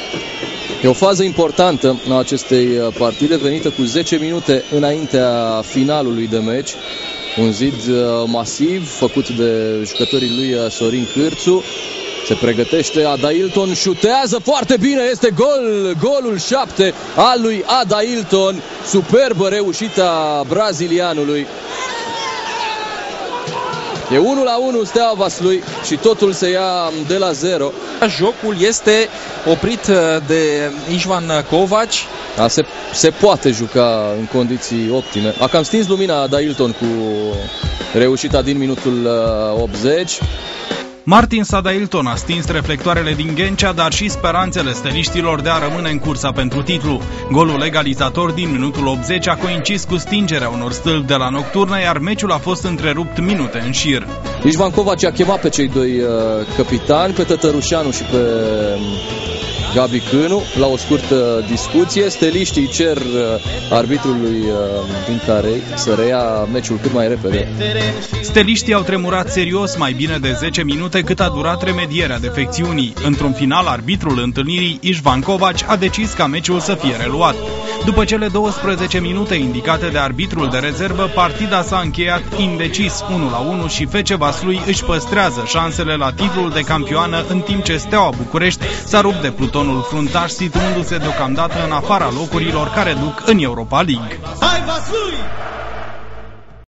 E o fază importantă a acestei partide, venită cu 10 minute înaintea finalului de meci. Un zid masiv făcut de jucătorii lui Sorin Cârțu. Se pregătește Adailton, șutează foarte bine, este gol, golul 7 al lui Adailton. Superbă reușita brazilianului. E 1-1 Steaua Vaslui și totul se ia de la 0. Jocul este oprit de Ișvan Kovac. Se poate juca în condiții optime. A cam stins lumina Adailton cu reușita din minutul 80. Martin Adailton a stins reflectoarele din Ghencea, dar și speranțele steliștilor de a rămâne în cursa pentru titlu. Golul egalizator din minutul 80 a coincis cu stingerea unor stâlpi de la Nocturnă, iar meciul a fost întrerupt minute în șir. Ișvan Kovac a chemat pe cei doi capitani, pe Tătărușanu și pe Gabi Cânu, la o scurtă discuție. Steliștii cer arbitrului din Carei să reia meciul cât mai repede. Steliștii au tremurat serios mai bine de 10 minute cât a durat remedierea defecțiunii. Într-un final, arbitrul întâlnirii, Ișvan Kovac, a decis ca meciul să fie reluat. După cele 12 minute indicate de arbitrul de rezervă, partida s-a încheiat indecis 1-1 și FC Vaslui își păstrează șansele la titlul de campioană, în timp ce Steaua București s-a rupt de plutonul fruntaș, situându-se deocamdată în afara locurilor care duc în Europa League. Hai Vaslui!